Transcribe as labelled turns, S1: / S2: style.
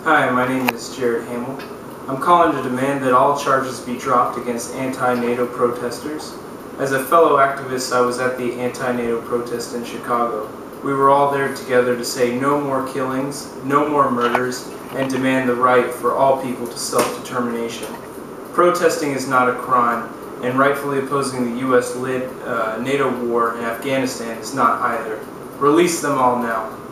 S1: Hi, my name is Jared Hamill. I'm calling to demand that all charges be dropped against anti-NATO protesters. As a fellow activist, I was at the anti-NATO protest in Chicago. We were all there together to say no more killings, no more murders, and demand the right for all people to self-determination. Protesting is not a crime, and rightfully opposing the U.S.-led NATO war in Afghanistan is not either. Release them all now.